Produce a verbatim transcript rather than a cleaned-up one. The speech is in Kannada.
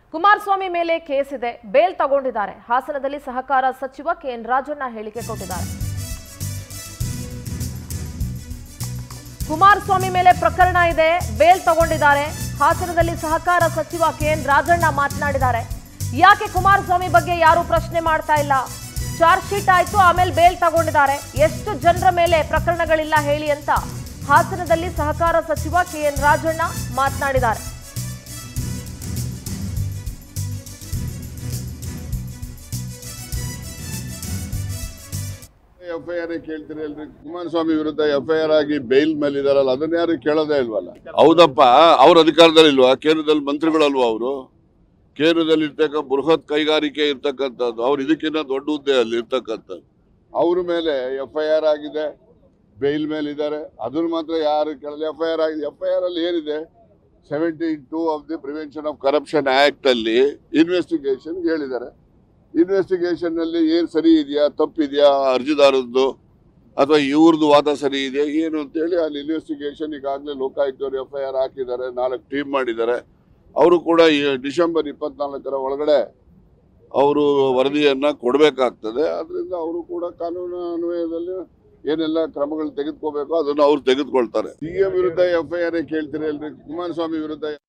ಕುಮಾರಸ್ವಾಮಿ ಮೇಲೆ ಕೇಸ್ ಇದೆ, ಬೇಲ್ ತಗೊಂಡಿದ್ದಾರೆ. ಹಾಸನದಲ್ಲಿ ಸಹಕಾರ ಸಚಿವ ಕೆ ಎನ್ ರಾಜಣ್ಣ ಹೇಳಿಕೆ ಕೊಟ್ಟಿದ್ದಾರೆ. ಕುಮಾರಸ್ವಾಮಿ ಮೇಲೆ ಪ್ರಕರಣ ಇದೆ, ಬೇಲ್ ತಗೊಂಡಿದ್ದಾರೆ. ಹಾಸನದಲ್ಲಿ ಸಹಕಾರ ಸಚಿವ ಕೆ ಎನ್ ರಾಜಣ್ಣ ಮಾತನಾಡಿದ್ದಾರೆ. ಯಾಕೆ ಕುಮಾರಸ್ವಾಮಿ ಬಗ್ಗೆ ಯಾರು ಪ್ರಶ್ನೆ ಮಾಡ್ತಾ ಇಲ್ಲ? ಚಾರ್ಜ್ ಶೀಟ್ ಆಯ್ತು, ಆಮೇಲೆ ಬೇಲ್ ತಗೊಂಡಿದ್ದಾರೆ. ಎಷ್ಟು ಜನರ ಮೇಲೆ ಪ್ರಕರಣಗಳಿಲ್ಲ ಹೇಳಿ ಅಂತ ಹಾಸನದಲ್ಲಿ ಸಹಕಾರ ಸಚಿವ ಕೆ ಎನ್ ರಾಜಣ್ಣ ಮಾತನಾಡಿದ್ದಾರೆ. ಎಫ್ಐಆರ್ ಕೇಳ್ತೀರಿ ಅಲ್ರಿ? ಕುಮಾರಸ್ವಾಮಿ ವಿರುದ್ಧ ಎಫ್ಐಆರ್ ಆಗಿ ಬೇಲ್ ಮೇಲೆ ಇದಾರಲ್ಲ, ಅದನ್ನ ಯಾರು ಕೇಳೋದೇ ಇಲ್ವಲ್ಲ? ಹೌದಪ್ಪ, ಅವ್ರ ಅಧಿಕಾರದಲ್ಲಿ ಇಲ್ವಾ? ಕೇಂದ್ರದಲ್ಲಿ ಮಂತ್ರಿಗಳಲ್ವಾ ಅವರು? ಕೇಂದ್ರದಲ್ಲಿ ಇರ್ತಕ್ಕ ಬೃಹತ್ ಕೈಗಾರಿಕೆ ಇರ್ತಕ್ಕಂಥದ್ದು, ಅವ್ರು ಇದಕ್ಕಿಂತ ದೊಡ್ಡ ಹುದ್ದೆ ಅಲ್ಲಿ ಇರ್ತಕ್ಕಂಥದ್ದು. ಅವ್ರ ಮೇಲೆ ಎಫ್ಐಆರ್ ಆಗಿದೆ, ಬೇಲ್ ಮೇಲೆ ಇದ್ದಾರೆ. ಅದನ್ನ ಮಾತ್ರ ಯಾರು ಕೇಳಲ್ಲ. ಎಫ್ಐಆರ್ ಆಗಿದೆ. ಎಫ್ಐಆರ್ ಅಲ್ಲಿ ಏನಿದೆ? Seventy two of the prevention of corruption act ಅಲ್ಲಿ ಇನ್ವೆಸ್ಟಿಗೇಷನ್ ಹೇಳಿದ್ದಾರೆ. ಇನ್ವೆಸ್ಟಿಗೇಷನ್ ನಲ್ಲಿ ಏನ್ ಸರಿ ಇದೆಯಾ, ತಪ್ಪಿದೆಯಾ, ಅರ್ಜಿದಾರದ್ದು ಅಥವಾ ಇವ್ರದ್ದು ವಾದ ಸರಿ ಇದೆಯಾ ಏನು ಅಂತೇಳಿ ಅಲ್ಲಿ ಇನ್ವೆಸ್ಟಿಗೇಷನ್ ಈಗಾಗಲೇ ಲೋಕಾಯುಕ್ತರು ಎಫ್ ಐ ಆರ್ ಹಾಕಿದ್ದಾರೆ. ನಾಲ್ಕು ಟೀಮ್ ಮಾಡಿದ್ದಾರೆ. ಅವರು ಕೂಡ ಡಿಸೆಂಬರ್ ಇಪ್ಪತ್ನಾಲ್ಕರ ಒಳಗಡೆ ಅವರು ವರದಿಯನ್ನ ಕೊಡಬೇಕಾಗ್ತದೆ. ಅದರಿಂದ ಅವರು ಕೂಡ ಕಾನೂನು ಅನ್ವಯದಲ್ಲಿ ಏನೆಲ್ಲ ಕ್ರಮಗಳು ತೆಗೆದುಕೋಬೇಕು ಅದನ್ನು ಅವ್ರು ತೆಗೆದುಕೊಳ್ತಾರೆ. ಸಿ ಎಂ ವಿರುದ್ಧ ಎಫ್ ಐ ಆರ್ ಕೇಳ್ತೀರಿ ಅಲ್ರಿ? ಕುಮಾರಸ್ವಾಮಿ ವಿರುದ್ಧ